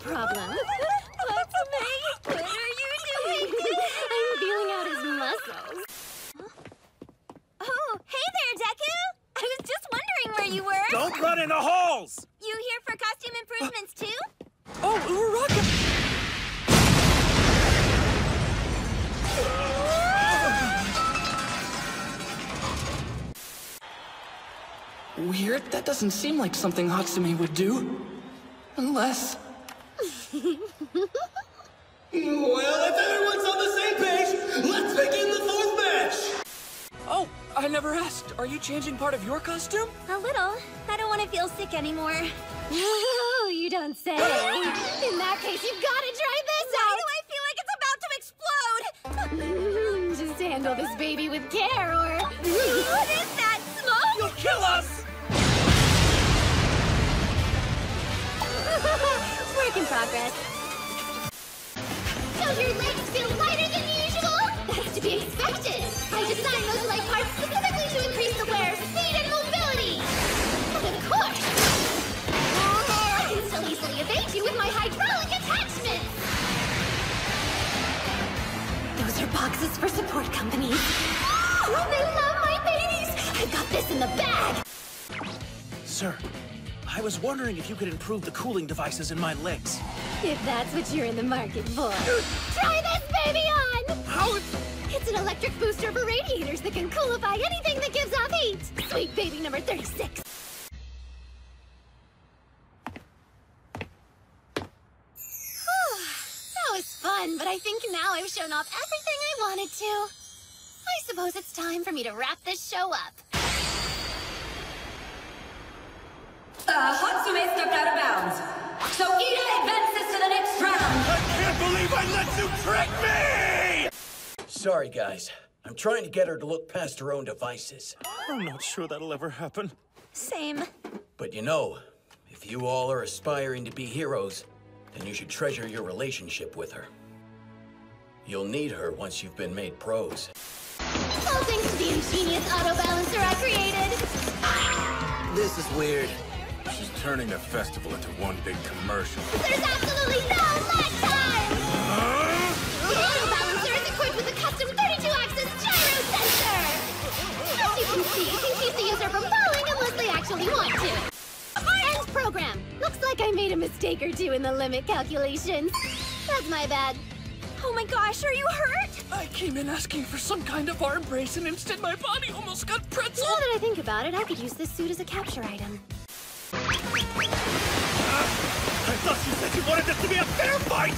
problem. Hatsume, what are you doing? I'm feeling out his muscles. Oh, hey there, Deku! I was just wondering where you were. Don't run in the halls! You here for costume improvements, too? Oh, Uraraka! Weird. That doesn't seem like something Hatsume would do. Unless... Well, if everyone's on the same page, let's begin the fourth match! Oh, I never asked. Are you changing part of your costume? A little. I don't want to feel sick anymore. Oh, you don't say. In that case, you've got to try this Why out. do I feel like it's about to explode? Just handle this baby with care, or... What is that, smoke? You'll kill us! Work in progress. So your legs feel lighter than usual? That's to be expected. I designed those leg parts specifically to increase the wearer's speed and mobility. But of course, I can still easily evade you with my hydraulic attachments. Those are boxes for support companies. Oh, they love my babies. I've got this in the bag. Sir, I was wondering if you could improve the cooling devices in my legs. If that's what you're in the market for. Try this baby on! How? It's an electric booster for radiators that can coolify anything that gives off heat. Sweet baby number 36. That was fun, but I think now I've shown off everything I wanted to. I suppose it's time for me to wrap this show up. Hatsume stepped out of bounds. So Ida advances to the next round. I can't believe I let you trick me! Sorry, guys. I'm trying to get her to look past her own devices. I'm not sure that'll ever happen. Same. But you know, if you all are aspiring to be heroes, then you should treasure your relationship with her. You'll need her once you've been made pros. All thanks to the ingenious auto balancer I created. This is weird. She's turning the festival into one big commercial. There's absolutely no lag time! The auto balancer is equipped with a custom 32-axis gyro sensor! As you can see, it can keep the user from falling unless they actually want to. End program. Looks like I made a mistake or two in the limit calculations. That's my bad. Oh my gosh, are you hurt? I came in asking for some kind of arm brace, and instead my body almost got pretzel. Now that I think about it, I could use this suit as a capture item. I thought you said you wanted this to be a fair fight!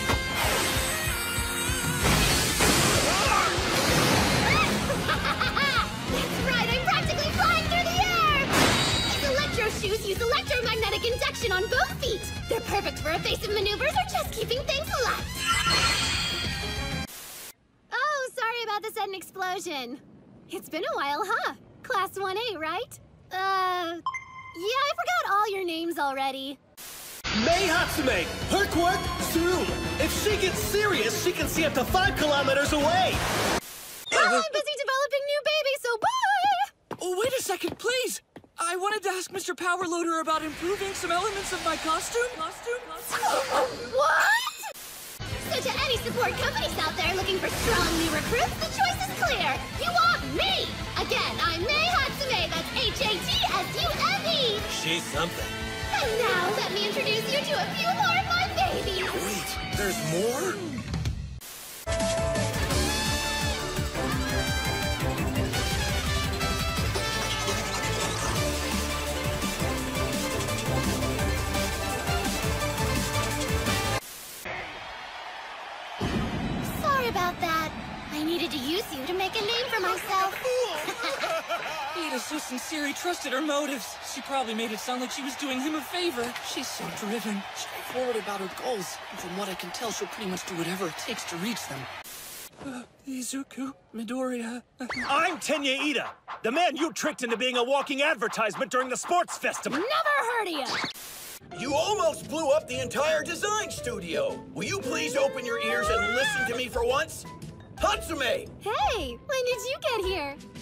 That's right, I'm practically flying through the air! These electro shoes use electromagnetic induction on both feet. They're perfect for evasive maneuvers or just keeping things alive. Oh, sorry about the sudden explosion. It's been a while, huh? Class 1A, right? Yeah, I forgot all your names already. Mei Hatsume! Her quirk, Tsurumu. If she gets serious, she can see up to 5 kilometers away! Well, I'm busy developing new babies, so bye! Oh, wait a second, please! I wanted to ask Mr. Powerloader about improving some elements of my costume. What? So to any support companies out there looking for strong new recruits, the choice is clear. You want me! Again, I'm Mei Hatsume, that's Hatsume! She's something. And now let me introduce you to a few more of my babies! Wait, there's more? Sorry about that. I needed to use you to make a name for myself. Ida's so sincere he trusted her motives. She probably made it sound like she was doing him a favor. She's so driven, straightforward about her goals. And from what I can tell, she'll pretty much do whatever it takes to reach them. Izuku, Midoriya... I'm Tenya Ida, the man you tricked into being a walking advertisement during the sports festival. Never heard of you! You almost blew up the entire design studio! Will you please open your ears and listen to me for once? Hatsume! Hey, when did you get here?